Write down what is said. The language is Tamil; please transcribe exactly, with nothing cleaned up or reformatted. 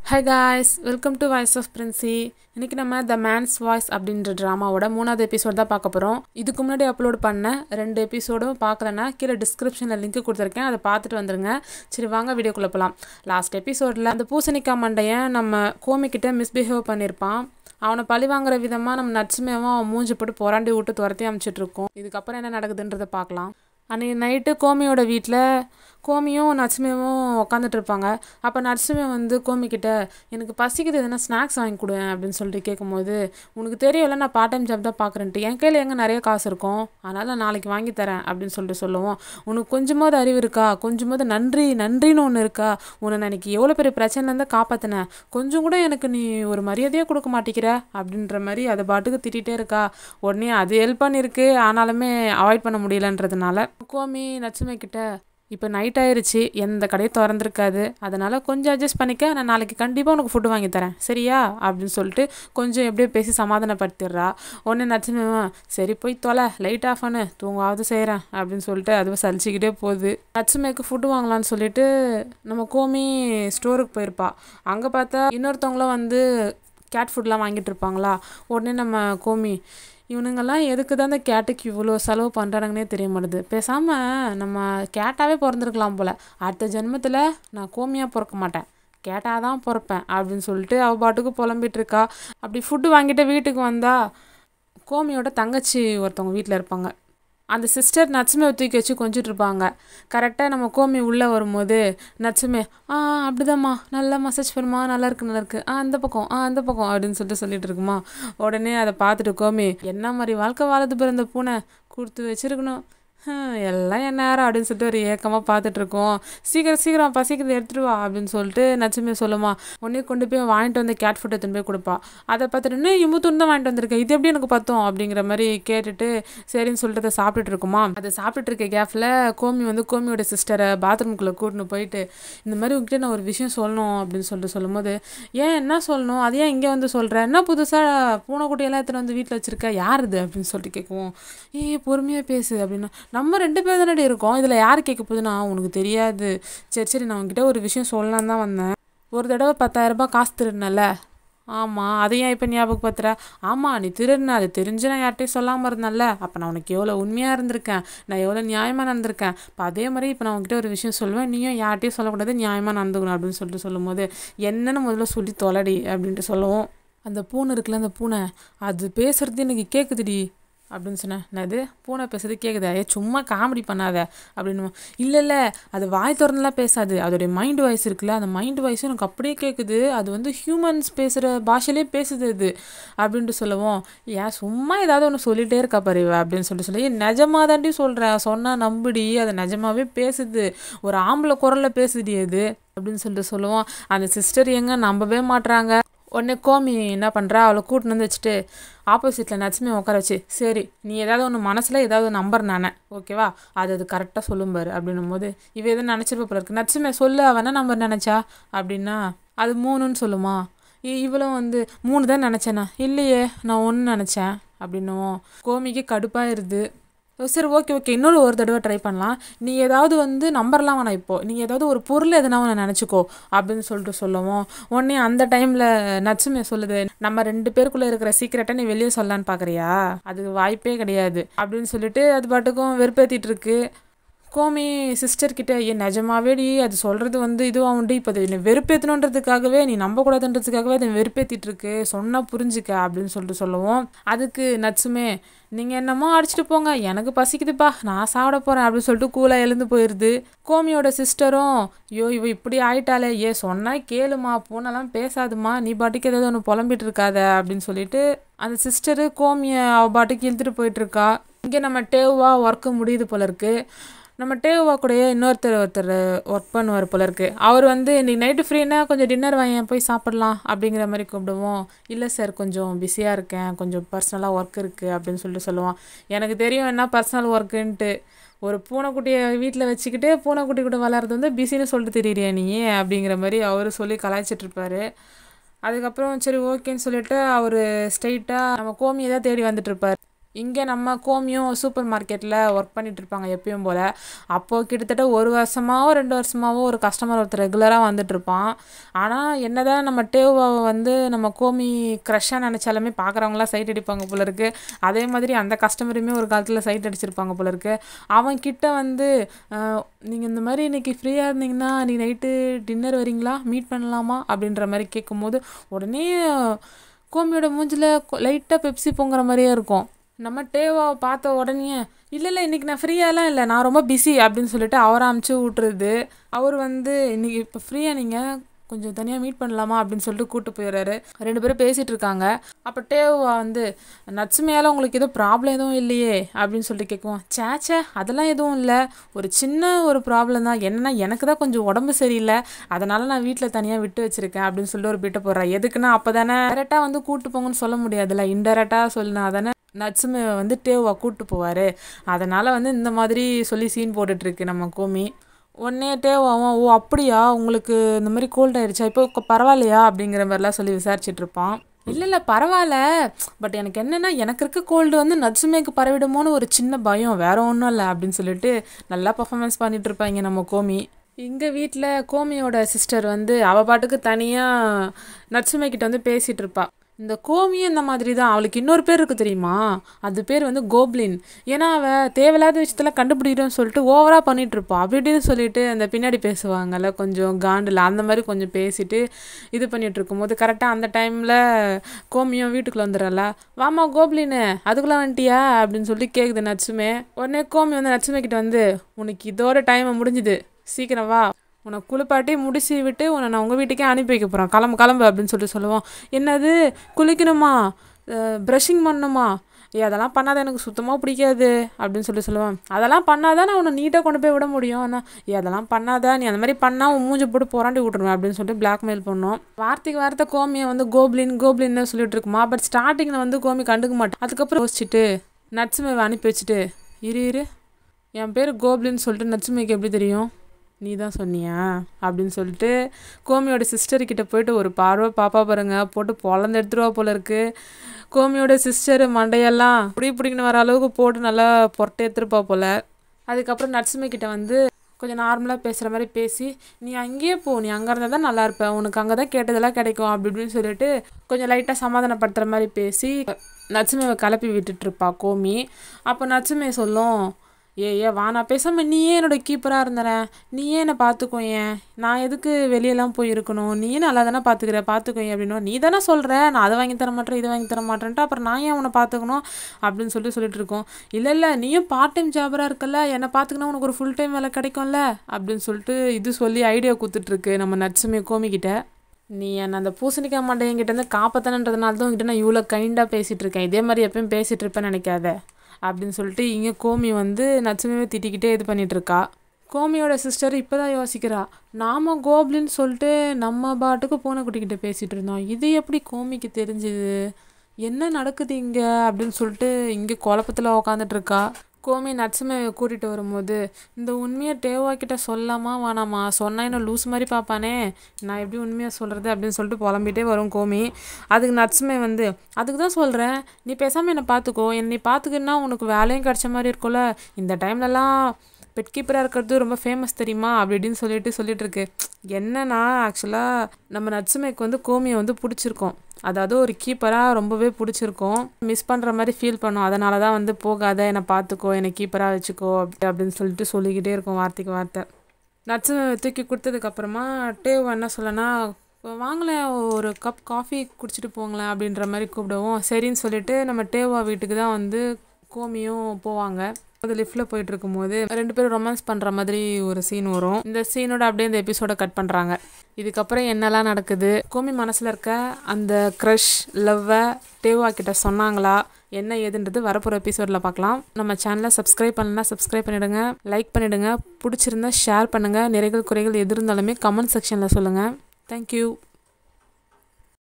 Hi guys, welcome to Voice of Princy. இன்னைக்கு நம்ம The Man's Voice அப்படின்ற ட்ராமாவோட மூணாவது எபிசோட் தான் பார்க்க போகிறோம். இதுக்கு முன்னாடி அப்லோட் பண்ண ரெண்டு எபிசோடும் பார்க்கலன்னா கீழே டிஸ்கிரிப்ஷனில் லிங்க் கொடுத்துருக்கேன், அதை பார்த்துட்டு வந்துருங்க. சரி வாங்க வீடியோக்குள்ளே போகலாம். லாஸ்ட் எபிசோடில் அந்த பூசணிக்காய் மண்டையன் நம்ம கோமிக்கிட்ட மிஸ்பிஹேவ் பண்ணியிருப்பான். அவனை பழி வாங்குற விதமாக நம்ம நட்சுமேவும் அவன் மூஞ்சி போட்டு புறாண்டி விட்டு துரத்தி அமைச்சிட்ருக்கோம். இதுக்கப்புறம் என்ன நடக்குதுன்றதை பார்க்கலாம். அன்றைக்கி நைட்டு கோமியோட வீட்டில் கோமியும் நட்சுமேவும் உட்காந்துட்டு இருப்பாங்க. அப்போ நட்சுமே வந்து கோமிக்கிட்ட எனக்கு பசிக்குது, எதுனா ஸ்நாக்ஸ் வாங்கி கொடுவேன் அப்படின்னு சொல்லிட்டு கேட்கும்போது, உனக்கு தெரியல நான் பார்ட் டைம் ஜாப் தான் பார்க்குறேன்ட்டு, என் கையில் எங்கே நிறைய காசு இருக்கும், அதனால் நான் நாளைக்கு வாங்கி தரேன் அப்படின்னு சொல்லிட்டு சொல்லுவோம். உனக்கு கொஞ்சமாவது அறிவு இருக்கா, கொஞ்சமாவது நன்றி நன்றின்னு ஒன்று இருக்கா, உன்னை நான் எனக்கு எவ்வளோ பெரிய பிரச்சனைலேருந்து காப்பாற்றினேன், கொஞ்சம் கூட எனக்கு நீ ஒரு மரியாதையாக கொடுக்க மாட்டேங்கிற அப்படின்ற மாதிரி அதை பாட்டுக்கு திட்டிகிட்டே இருக்கா. உடனே அது ஹெல்ப் பண்ணியிருக்கு, ஆனாலுமே அவாய்ட் பண்ண முடியலன்றதுனால கோமி நட்சுமே கிட்ட இப்போ நைட் ஆயிடுச்சு, எந்த கடையும் திறந்துருக்காது, அதனால் கொஞ்சம் அட்ஜஸ்ட் பண்ணிக்க, நான் நாளைக்கு கண்டிப்பாக உனக்கு ஃபுட்டு வாங்கி தரேன் சரியா அப்படின்னு சொல்லிட்டு கொஞ்சம் எப்படியோ பேசி சமாதானப்படுத்திடுறா. உடனே நட்சுமேவா சரி போய் தொலை, லைட் ஆஃப் பண்ணு, தூங்காவது செய்கிறேன் அப்படின்னு சொல்லிட்டு அதுவும் சலிச்சிக்கிட்டே போகுது. நட்சுமேக்கு ஃபுட்டு வாங்கலான்னு சொல்லிட்டு நம்ம கோமி ஸ்டோருக்கு போயிருப்பா. அங்கே பார்த்தா இன்னொருத்தவங்களும் வந்து கேட் ஃபுட்லாம் வாங்கிட்டு இருப்பாங்களா. உடனே நம்ம கோமி இவனுங்கெல்லாம் எதுக்கு தான் இந்த கேட்டுக்கு இவ்வளோ செலவு பண்ணுறானுங்கன்னே தெரிய மாட்டுது, பேசாமல் நம்ம கேட்டாவே பிறந்திருக்கலாம் போல், அடுத்த ஜென்மத்தில் நான் கோமியாக பிறக்க மாட்டேன், கேட்டால் தான் பிறப்பேன் அப்படின்னு சொல்லிட்டு அவள் பாட்டுக்கு புலம்பிட்டு இருக்கா. அப்படி ஃபுட்டு வாங்கிட்டு வீட்டுக்கு வந்தால் கோமியோட தங்கச்சி ஒருத்தவங்க வீட்டில் இருப்பாங்க. அந்த சிஸ்டர் நட்சுமே தூக்கி வச்சு கொஞ்சிட்டு இருப்பாங்க. கரெக்டாக நம்ம கோமி உள்ளே வரும்போது நட்சுமே ஆ அப்படிதாம்மா, நல்லா மசாஜ் பண்ணுமா, நல்லா இருக்கு நல்லா இருக்கு, ஆ அந்த பக்கம் ஆ அந்த பக்கம் அப்படின்னு சொல்லிட்டு சொல்லிட்டு இருக்குமா. உடனே அதை பார்த்துட்டு கோமி என்ன மாதிரி வாழ்க்கை வாழது பிறந்த பூனை கொடுத்து வச்சிருக்கணும், எல்லாம் என்ன நேரம் அப்படின்னு சொல்லிட்டு ஒரு ஏக்கமாக பார்த்துட்ருக்கோம். சீக்கிரம் சீக்கிரம் பசிக்கிறது எடுத்துகிட்டு வா அப்படின்னு சொல்லிட்டு நட்சுமே சொல்லுமா. உடனே கொண்டு போய் வாங்கிட்டு வந்து கேட் ஃபுட் எடுத்துன்னு போய் கொடுப்பா. அதை பார்த்துட்டு இன்னும் இம்புத்துன்னு தான் வாங்கிட்டு வந்திருக்கேன், இது எப்படி எனக்கு பத்தோம் அப்படிங்கிற மாதிரி கேட்டுட்டு சரின்னு சொல்லிட்டு அதை சாப்பிட்டுட்டு இருக்குமா. அதை சாப்பிட்டுட்டு இருக்க கேஃபில் கோமி வந்து கோமியோட சிஸ்டரை பாத்ரூம்குள்ளே கூட்டின்னு போயிட்டு இந்த மாதிரி உங்ககிட்ட நான் ஒரு விஷயம் சொல்லணும் அப்படின்னு சொல்லிட்டு சொல்லும்போது, ஏன் என்ன சொல்லணும், அது ஏன் இங்கே வந்து சொல்கிறேன், என்ன புதுசாக பூனைக்குட்டியெல்லாம் எடுத்துகிட்டு வந்து வீட்டில் வச்சுருக்க, யார் இது அப்படின்னு சொல்லிட்டு கேட்குவோம். ஏ பொறுமையாக பேசு அப்படின்னா, நம்ம ரெண்டு பேர் தானே இருக்கோம், இதில் யார் கேட்க போகுதுன்னா உனக்கு தெரியாது, சரி சரி நான் உங்ககிட்ட ஒரு விஷயம் சொல்லலாம் தான் வந்தேன், ஒரு தடவை பத்தாயிரம் ரூபாய் காசு திருடினல, ஆமாம் அதையும் இப்போ ஞாபகப்படுத்துற, ஆமாம் நீ திருடின, அது தெரிஞ்சு நான் யார்கிட்டையும் சொல்லாமல் இருந்தேன்ல, அப்போ நான் உனக்கு எவ்வளோ உண்மையாக இருந்திருக்கேன், நான் எவ்வளோ நியாயமாக நடந்திருக்கேன், இப்போ அதே மாதிரி இப்போ நான் உங்ககிட்ட ஒரு விஷயம் சொல்லுவேன், நீயும் யார்கிட்டையும் சொல்லக்கூடாது, நியாயமாக நடந்துக்கணும் அப்படின்னு சொல்லிட்டு சொல்லும்போது, என்னன்னு முதல்ல சொல்லி தொலைடி அப்படின்ட்டு சொல்லுவோம். அந்த பூனை இருக்குல்ல, அந்த பூனை அது பேசுறது எனக்கு கேட்குதுடி அப்படின்னு சொன்னேன். என்னது பூனை பேசுறது கேட்குதா, ஏ சும்மா காமெடி பண்ணாத அப்படின்னு. இல்லை இல்லை அது வாய் திறந்துலாம் பேசாது, அதோடைய மைண்ட் வாய்ஸ் இருக்குல்ல, அந்த மைண்ட் வாய்ஸும் எனக்கு அப்படியே கேட்குது, அது வந்து ஹியூமன்ஸ் பேசுகிற பாஷையிலே பேசுது அது அப்படின்ட்டு சொல்லுவோம். ஏன் சும்மா ஏதாவது ஒன்று சொல்லிகிட்டே இருக்கா பாரு அப்படின்னு சொல்லிட்டு சொல்லி, நிஜமாக தாண்டி சொல்கிறேன், சொன்னால் நம்புடி, அது நிஜமாவே பேசுது, ஒரு ஆம்பளை குரலில் பேசுடி அது அப்படின்னு சொல்லிட்டு சொல்லுவோம். அந்த சிஸ்டர் எங்கே நம்பவே மாட்டுறாங்க. உடனே கோமி என்ன பண்ணுறா, அவளை கூட்டின்னு வந்து வச்சுட்டு ஆப்போசிட்டில் நட்சுமே உட்கார வச்சு, சரி நீ ஏதாவது ஒன்று மனசில் ஏதாவது நம்பர் நானே ஓகேவா, அது அது கரெக்டாக சொல்லும்பாரு அப்படின்னும் போது, இவ எதுவும் நினச்சிருப்ப போல இருக்கு, நட்சுமே சொல்லு அவனா நம்பர் நினச்சா அப்படின்னா, அது மூணுன்னு சொல்லுமா. இவளும் வந்து மூணு தான் நினச்சேண்ணா, இல்லையே நான் ஒன்று நினச்சேன் அப்படின்னுவோம். கோமிக்கு கடுப்பாயிருது. சரி ஓகே ஓகே இன்னொரு ஒரு தடவை ட்ரை பண்ணலாம், நீ ஏதாவது வந்து நம்பர்லாம் வேணாம், இப்போது நீங்கள் ஏதாவது ஒரு பொருள் எதுனா ஒன்று நினச்சிக்கோ அப்படின்னு சொல்லிட்டு சொல்லுவோம். உடனே அந்த டைமில் நட்சுமே சொல்லுது, நம்ம ரெண்டு பேருக்குள்ளே இருக்கிற சீக்கிரட்டை நீ வெளியே சொல்லலான்னு பார்க்குறியா, அது வாய்ப்பே கிடையாது அப்படின்னு சொல்லிட்டு அது பாட்டுக்கும் வெறுப்பேற்றிட்டு இருக்கு. கோமி சிஸ்டர்கிட்ட ஏன் நிஜமாவேடி அது சொல்கிறது வந்து இதுவாக உண்டு, இப்போ அது என்னை வெறுப்பேற்றணுன்றதுக்காகவே, நீ நம்பக்கூடாதுன்றதுக்காகவே அதை வெறுப்பேற்றிட்டு இருக்கு, சொன்னால் புரிஞ்சுக்க அப்படின்னு சொல்லிட்டு சொல்லுவோம். அதுக்கு நட்சுமே நீங்கள் என்னமோ அடிச்சுட்டு போங்க, எனக்கு பசிக்குதுப்பா, நான் சாப்பிட போகிறேன் அப்படின்னு சொல்லிட்டு கூலாக எழுந்து போயிடுது. கோமியோட சிஸ்டரும் ஐயோ இவ இப்படி ஆயிட்டாலே, ஏ சொன்னால் கேளுமா, பூனெல்லாம் பேசாதுமா, நீ பாட்டுக்கு ஏதாவது ஒன்று புலம்பிட்டு இருக்காத அப்படின்னு சொல்லிட்டு அந்த சிஸ்டரு கோமியை அவள் பாட்டுக்கு இழுத்துட்டு போயிட்டுருக்கா. இங்கே நம்ம டேவா ஒர்க்கு முடியுது போல இருக்கு. நம்ம டேவா கூடயே இன்னொருத்தர் ஒருத்தர் ஒர்க் பண்ணுவார் போல இருக்குது. அவர் வந்து இன்றைக்கி நைட்டு ஃப்ரீனா கொஞ்சம் டின்னர் வாங்கி போய் சாப்பிட்லாம் அப்படிங்கிற மாதிரி கூப்பிடுவோம். இல்லை சார் கொஞ்சம் பிஸியாக இருக்கேன், கொஞ்சம் பர்சனலாக ஒர்க் இருக்குது அப்படின்னு சொல்லிட்டு சொல்லுவான். எனக்கு தெரியும் என்ன பர்சனல் ஒர்க்குன்ட்டு, ஒரு பூனைக்குட்டியை வீட்டில் வச்சுக்கிட்டு பூனைக்குட்டி கூட வளர்றது வந்து பிஸின்னு சொல்லிட்டு தெரியுறியா நீ அப்படிங்கிற மாதிரி அவர் சொல்லி கலாய்ச்சிட்ருப்பாரு. அதுக்கப்புறம் சரி ஓகேன்னு சொல்லிட்டு அவர் ஸ்ட்ரைட்டாக நம்ம கோமியை தான் தேடி வந்துட்டுருப்பார். இங்கே நம்ம கோமியும் சூப்பர் மார்க்கெட்டில் ஒர்க் பண்ணிகிட்டு இருப்பாங்க எப்பயும் போல். அப்போது கிட்டத்தட்ட ஒரு வருஷமாவோ ரெண்டு வருஷமாவோ ஒரு கஸ்டமர் ஒருத்தர் ரெகுலராக வந்துட்டுருப்பான். ஆனால் என்ன தான் நம்ம டேவாவை வந்து நம்ம கோமி க்ரஷ்ஷாக நினச்சாலுமே பார்க்குறவங்களாம் சைட் அடிப்பாங்க போல இருக்குது. அதே மாதிரி அந்த கஸ்டமருமே ஒரு காலத்தில் சைட் அடிச்சிருப்பாங்க போல இருக்குது. அவன் கிட்ட வந்து நீங்கள் இந்த மாதிரி இன்றைக்கி ஃப்ரீயாக இருந்தீங்கன்னா இன்றைக்கி நைட்டு டின்னர் வரீங்களா, மீட் பண்ணலாமா அப்படின்ற மாதிரி கேட்கும்போது உடனே கோமியோட மூஞ்சில் லைட்டாக பெப்சி பொங்குற மாதிரியே இருக்கும். நம்ம டேவாவை பார்த்த உடனே இல்லை இல்லை இன்றைக்கி நான் ஃப்ரீயாலாம் இல்லை, நான் ரொம்ப பிஸி அப்படின்னு சொல்லிட்டு அவரை அமுச்சு விட்டுருது. அவர் வந்து இன்றைக்கி இப்போ ஃப்ரீயாக நீங்கள் கொஞ்சம் தனியாக மீட் பண்ணலாமா அப்படின்னு சொல்லிட்டு கூப்பிட்டு போயிடுறாரு. ரெண்டு பேரும் பேசிகிட்டு இருக்காங்க. அப்போ டேவா வந்து நட்சுமையால் உங்களுக்கு எதுவும் ப்ராப்ளம் எதுவும் இல்லையே அப்படின்னு சொல்லிட்டு கேட்குவோம். சேச்சே அதெல்லாம் எதுவும் இல்லை, ஒரு சின்ன ஒரு ப்ராப்ளம் தான், என்னன்னா எனக்கு தான் கொஞ்சம் உடம்பு சரியில்லை, அதனால் நான் வீட்டில் தனியாக விட்டு வச்சுருக்கேன் அப்படின்னு சொல்லிட்டு ஒரு பிட்ட போடுறா. எதுக்குன்னா அப்போ தானே டேரெக்டாக வந்து கூப்பிட்டு போங்கன்னு சொல்ல முடியாதுல்ல, இன்டெரக்டாக சொல்லினா தானே நட்சுமை வந்து டேவா கூப்பிட்டு போவார். அதனால் வந்து இந்த மாதிரி சொல்லி சீன் போட்டுட்ருக்கு நம்ம கோமி. உடனே டேவாவும் ஓ அப்படியா உங்களுக்கு இந்த மாதிரி கோல்ட் ஆயிடுச்சா, இப்போ பரவாயில்லையா அப்படிங்கிற மாதிரிலாம் சொல்லி விசாரிச்சுட்ருப்பான். இல்லை இல்லை பரவாயில்ல, பட் எனக்கு என்னென்னா எனக்கு இருக்க கோல்டு வந்து நட்சுமைக்கு பரவிடுமோன்னு ஒரு சின்ன பயம், வேறு ஒன்றும் இல்லை அப்படின்னு சொல்லிட்டு நல்லா பர்ஃபார்மன்ஸ் பண்ணிகிட்டு இருப்பாங்க நம்ம கோமி. எங்கள் வீட்டில் கோமியோட சிஸ்டர் வந்து அவள் பாட்டுக்கு தனியாக நட்சுமை கிட்ட வந்து பேசிகிட்டு இருப்பா. இந்த கோமியும் இந்த மாதிரி தான், அவளுக்கு இன்னொரு பேர் இருக்குது தெரியுமா, அது பேர் வந்து கோப்ளின். ஏன்னா அவள் தேவையில்லாத விஷயத்தெல்லாம் கண்டுபிடிக்கிறோன்னு சொல்லிட்டு ஓவராக பண்ணிகிட்ருப்பாள். அப்படி இப்படின்னு சொல்லிட்டு அந்த பின்னாடி பேசுவாங்கல்ல கொஞ்சம் காண்டில், அந்த மாதிரி கொஞ்சம் பேசிட்டு இது பண்ணிகிட்டு இருக்கும்போது கரெக்டாக அந்த டைமில் கோமியும் வீட்டுக்குள்ளே வந்துடுறல. வாமா கோப்ளின்னு அதுக்குள்ளே வந்துட்டியா அப்படின்னு சொல்லிட்டு கேட்குது நட்சுமே. உடனே கோமி வந்து நட்சுமே கிட்ட வந்து உனக்கு இதோட டைமை முடிஞ்சுது, சீக்கிரம் வா, உன்னை குளிப்பாட்டி முடிச்சு விட்டு உன்னை நான் உங்கள் வீட்டுக்கே அனுப்பி வைக்க போகிறேன், கிளம்பு கிளம்பு அப்படின்னு சொல்லிட்டு சொல்லுவோம். என்னது குளிக்கணுமா, ப்ரஷிங் பண்ணணுமா, ஏ அதெல்லாம் பண்ணாத எனக்கு சுத்தமாக பிடிக்காது அப்படின்னு சொல்லி சொல்லுவேன். அதெல்லாம் பண்ணாதான் நான் உன்னை நீட்டாக கொண்டு போய் விட முடியும், ஆனால் ஏ அதெல்லாம் பண்ணாதா, நீ அந்த மாதிரி பண்ணால் உன் மூஞ்சி போட்டு போராண்டி விட்டுருவேன் அப்படின்னு சொல்லிட்டு பிளாக்மெயில் பண்ணோம். வார்த்தைக்கு வார்த்தை கோமியை வந்து கோப்ளின் கோப்ளின்னு சொல்லிட்டு இருக்குமா. பட் ஸ்டார்டிங்கில் வந்து கோமி கண்டுக்க மாட்டேன். அதுக்கப்புறம் யோசிச்சுட்டு நட்சுமையை அனுப்பி வச்சுட்டு இரு இரு என் பேர் கோப்ளின்னு சொல்லிட்டு நட்சுமைக்கு எப்படி தெரியும், நீ தான் சொன்னியா அப்படின்னு சொல்லிட்டு கோமியோட சிஸ்டர்கிட்ட போயிட்டு ஒரு பார்வை பாப்பா பாருங்க போட்டு பொழந்து எடுத்துருவா போல இருக்கு. கோமியோட சிஸ்டர் மண்டையெல்லாம் பிடி பிடிக்கணும் வர அளவுக்கு போட்டு நல்லா பொரட்டை எடுத்துருப்பா போல். அதுக்கப்புறம் நட்சுமை கிட்ட வந்து கொஞ்சம் நார்மலாக பேசுகிற மாதிரி பேசி நீ அங்கேயே போ, நீ அங்கே இருந்தால் தான் நல்லா இருப்பேன், உனக்கு அங்கே தான் கேட்டதெல்லாம் கிடைக்கும் அப்படி இப்படின்னு சொல்லிட்டு கொஞ்சம் லைட்டாக சமாதானப்படுத்துகிற மாதிரி பேசி நட்சுமையை கிளப்பி விட்டுட்ருப்பா கோமி. அப்போ நட்சுமை சொல்லும், ஏ ஏ வா நான் பேசாமல் நீயே என்னோடய கீப்பராக இருந்தேன், நீயே என்னை பார்த்துக்கோ, ஏன் நான் எதுக்கு வெளியெல்லாம் போய் இருக்கணும், நீயே நல்லா தானே பார்த்துக்கிற பார்த்துக்கோ அப்படின்னு நீ தானே சொல்கிற, நான் அதை வாங்கி தர மாட்டேன் இதை வாங்கி தர மாட்டேன்ட்டு அப்புறம் நான் ஏன் உன்னை பார்த்துக்கணும் அப்படின்னு சொல்லி சொல்லிட்டு இருக்கோம். இல்லை இல்லை நீயும் பார்ட் டைம் ஜாபராக இருக்கல, என்னை பார்த்துக்கினா உனக்கு ஒரு ஃபுல் டைம் வேலை கிடைக்கும்ல அப்படின்னு சொல்லிட்டு இது சொல்லி ஐடியா கொடுத்துட்ருக்கு நம்ம நட்சுமை கோமிக்கிட்ட. நீ என்னை அந்த பூசணிக்காய் மண்டை என்கிட்டேருந்து காப்பாற்றணுன்றதுனால தான் உங்ககிட்ட நான் இவ்வளோ கைண்டாக பேசிகிட்டு இருக்கேன், இதே மாதிரி எப்பயும் பேசிகிட்டு இருப்பேன்னு நினைக்காத அப்படின்னு சொல்லிட்டு இங்கே கோமி வந்து நட்சுமையை திட்டிக்கிட்டே இது பண்ணிகிட்ருக்கா. கோமியோட சிஸ்டர் இப்போ தான் யோசிக்கிறா, நாம் கோப்ளின்னு சொல்லிட்டு நம்ம பாட்டுக்கு பூனைக்குட்டிக்கிட்ட பேசிகிட்டு இருந்தோம், இது எப்படி கோமிக்கு தெரிஞ்சுது, என்ன நடக்குது இங்கே அப்படின்னு சொல்லிட்டு இங்கே குழப்பத்தில் உக்காந்துட்ருக்கா. கோமி நட்சுமையை கூட்டிகிட்டு வரும்போது இந்த உண்மையை டேவா கிட்ட சொல்லாமா வேணாமா, சொன்னால் இன்னும் லூஸ் மாதிரி பார்ப்பானே, நான் எப்படி உண்மையாக சொல்கிறது அப்படின்னு சொல்லிட்டு புலம்பிகிட்டே வரும் கோமி. அதுக்கு நட்சுமை வந்து அதுக்கு தான் சொல்கிறேன், நீ பேசாமல் என்னை பார்த்துக்கோ, என்னை பார்த்துக்கின்னா உனக்கு வேலையும் கிடச்ச மாதிரி இருக்கும்ல, இந்த டைம்லலாம் பெட் கீப்பராக இருக்கிறது ரொம்ப ஃபேமஸ் தெரியுமா அப்படி இப்படின்னு சொல்லிட்டு சொல்லிட்டு இருக்கு. என்னன்னா ஆக்சுவலாக நம்ம நட்சுமைக்கு வந்து கோமியை வந்து பிடிச்சிருக்கோம், அதாவது ஒரு கீப்பராக ரொம்பவே பிடிச்சிருக்கோம், மிஸ் பண்ணுற மாதிரி ஃபீல் பண்ணோம், அதனால தான் வந்து போகாத என்னை பார்த்துக்கோ என்னை கீப்பராக வச்சுக்கோ அப்படி அப்படின்னு சொல்லிட்டு சொல்லிக்கிட்டே இருக்கும் வார்த்தைக்கு வார்த்தை. நட்சுமை தூக்கி கொடுத்ததுக்கப்புறமா டேவ் என்ன சொல்லனா வாங்கலேன் ஒரு கப் காஃபி குடிச்சிட்டு போங்களேன் அப்படின்ற மாதிரி கூப்பிடுவோம். சரின்னு சொல்லிட்டு நம்ம டேவா வீட்டுக்கு தான் வந்து கோமியும் போவாங்க. அது லிஃப்ட்டில் போயிட்டு இருக்கும்போது ரெண்டு பேரும் ரொமான்ஸ் பண்ணுற மாதிரி ஒரு சீன் வரும். இந்த சீனோட அப்படியே இந்த எபிசோட கட் பண்ணுறாங்க. இதுக்கப்புறம் என்னெல்லாம் நடக்குது, கோமி மனசில் இருக்க அந்த க்ரஷ் லவ்வை டேவா கிட்ட சொன்னாங்களா என்ன ஏதுன்றது வரப்போகிற எபிசோடில் பார்க்கலாம். நம்ம சேனலை சப்ஸ்கிரைப் பண்ணலன்னா சப்ஸ்கிரைப் பண்ணிவிடுங்க, லைக் பண்ணிவிடுங்க, பிடிச்சிருந்தா ஷேர் பண்ணுங்கள், நிறைகள் குறைகள் எது இருந்தாலுமே கமெண்ட் செக்ஷனில் சொல்லுங்கள். தேங்க்யூ.